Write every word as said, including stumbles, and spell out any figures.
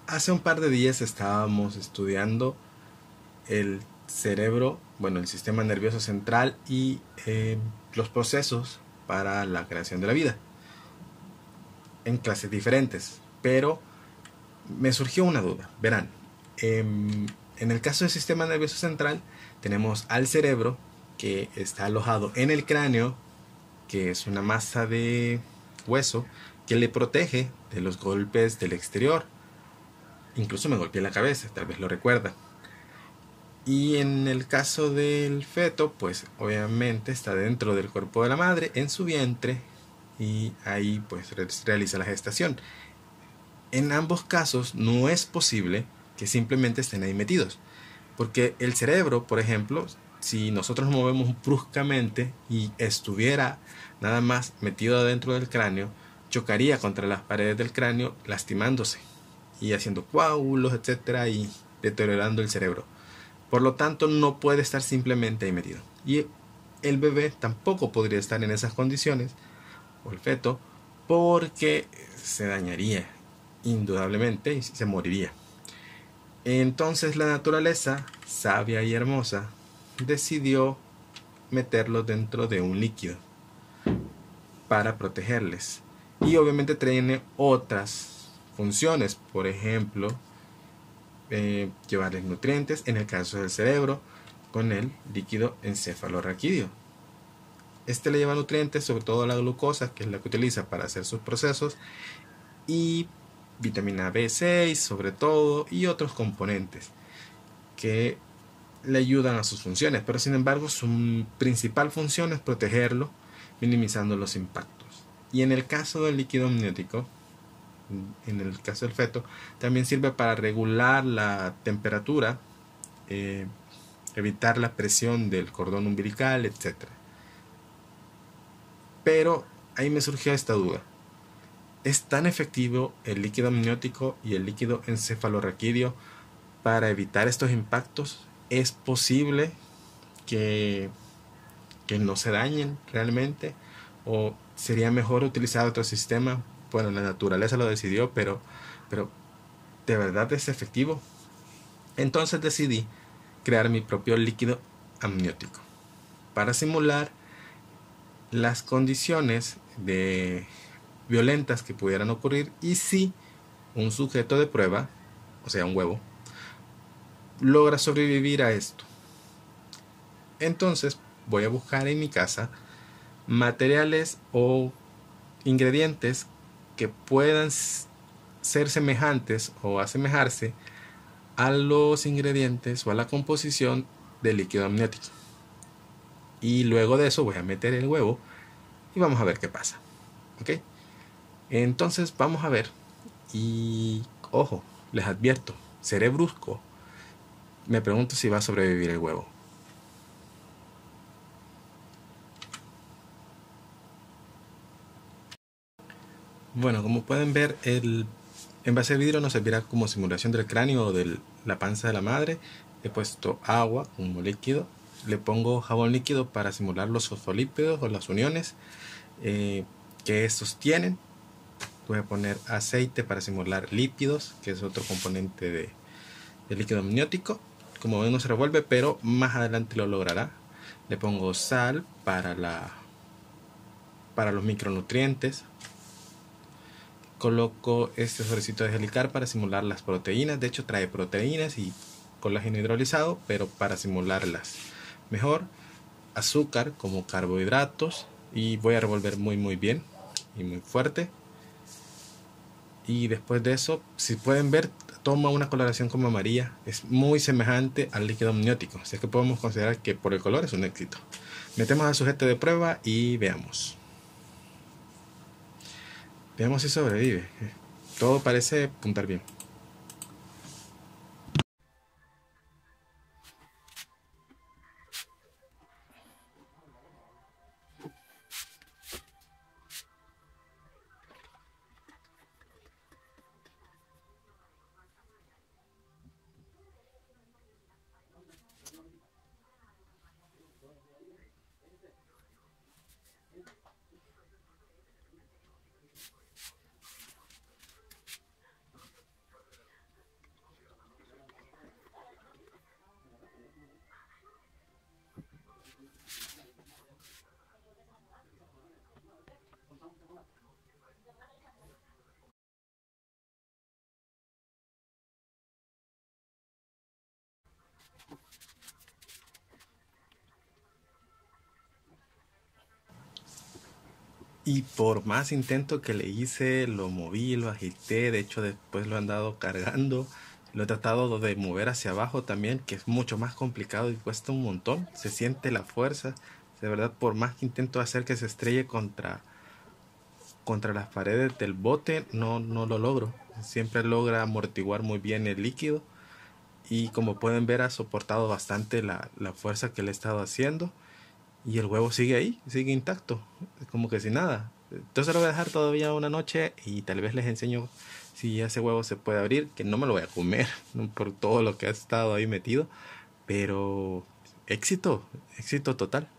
Hace un par de días estábamos estudiando el cerebro, bueno, el sistema nervioso central y eh, los procesos para la creación de la vida en clases diferentes, pero me surgió una duda. Verán, em, en el caso del sistema nervioso central tenemos al cerebro, que está alojado en el cráneo, que es una masa de hueso que le protege de los golpes del exterior. Incluso me golpeé la cabeza, tal vez lo recuerda. Y en el caso del feto, pues obviamente está dentro del cuerpo de la madre, en su vientre, y ahí pues realiza la gestación. En ambos casos no es posible que simplemente estén ahí metidos, porque el cerebro, por ejemplo, si nosotros nos movemos bruscamente y estuviera nada más metido dentro del cráneo, chocaría contra las paredes del cráneo, lastimándose y haciendo coágulos, etcétera, y deteriorando el cerebro. Por lo tanto, no puede estar simplemente ahí metido. Y el bebé tampoco podría estar en esas condiciones, o el feto, porque se dañaría indudablemente y se moriría. Entonces la naturaleza, sabia y hermosa, decidió meterlo dentro de un líquido para protegerles. Y obviamente tiene otras funciones, por ejemplo, eh, llevarles nutrientes, en el caso del cerebro, con el líquido encefalorraquídeo. Este le lleva nutrientes, sobre todo la glucosa, que es la que utiliza para hacer sus procesos, y vitamina B seis, sobre todo, y otros componentes que le ayudan a sus funciones, pero sin embargo su principal función es protegerlo, minimizando los impactos. Y en el caso del líquido amniótico, en el caso del feto, también sirve para regular la temperatura, eh, evitar la presión del cordón umbilical, etcétera. Pero ahí me surgió esta duda. ¿Es tan efectivo el líquido amniótico y el líquido encefalorraquídeo para evitar estos impactos? ¿Es posible que, que no se dañen realmente? ¿O sería mejor utilizar otro sistema? Bueno, la naturaleza lo decidió, pero, pero ¿de verdad es efectivo? Entonces decidí crear mi propio líquido amniótico para simular las condiciones de violentas que pudieran ocurrir y si un sujeto de prueba, o sea un huevo, logra sobrevivir a esto. Entonces voy a buscar en mi casa materiales o ingredientes que puedan ser semejantes o asemejarse a los ingredientes o a la composición del líquido amniótico. Y luego de eso voy a meter el huevo y vamos a ver qué pasa. ¿Ok? Entonces vamos a ver. Y ojo, les advierto, seré brusco. Me pregunto si va a sobrevivir el huevo. Bueno, como pueden ver, el envase de vidrio nos servirá como simulación del cráneo o de la panza de la madre. He puesto agua, un líquido. Le pongo jabón líquido para simular los fosfolípidos o las uniones eh, que estos tienen. Voy a poner aceite para simular lípidos, que es otro componente de, de líquido amniótico. Como ven, no se revuelve, pero más adelante lo logrará. Le pongo sal para, la, para los micronutrientes. Coloco este sobrecito de Gelicar para simular las proteínas. De hecho trae proteínas y colágeno hidrolizado, pero para simularlas mejor. Azúcar como carbohidratos. Y voy a revolver muy muy bien y muy fuerte. Y después de eso, si pueden ver, toma una coloración como amarilla. Es muy semejante al líquido amniótico, así que podemos considerar que por el color es un éxito. Metemos al sujeto de prueba y veamos. Veamos si sobrevive. Todo parece apuntar bien. Y por más intento que le hice, lo moví, lo agité, de hecho después lo he andado cargando, lo he tratado de mover hacia abajo también, que es mucho más complicado y cuesta un montón, se siente la fuerza, de verdad por más que intento hacer que se estrelle contra, contra las paredes del bote, no, no lo logro, siempre logra amortiguar muy bien el líquido y como pueden ver ha soportado bastante la, la fuerza que le he estado haciendo. Y el huevo sigue ahí, sigue intacto, como que sin nada. Entonces lo voy a dejar todavía una noche y tal vez les enseño si ese huevo se puede abrir, que no me lo voy a comer ¿no? Por todo lo que ha estado ahí metido. Pero éxito, éxito total.